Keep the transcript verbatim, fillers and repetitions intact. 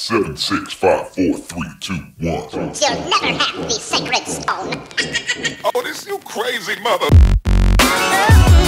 Seven, six, five, four, three, two, one. You'll never have the sacred stone. Oh, this you crazy mother.